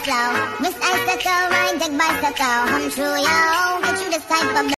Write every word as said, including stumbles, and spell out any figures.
flow. Miss Icicle, ride deck bicycle, hum true, yo. Get you this type of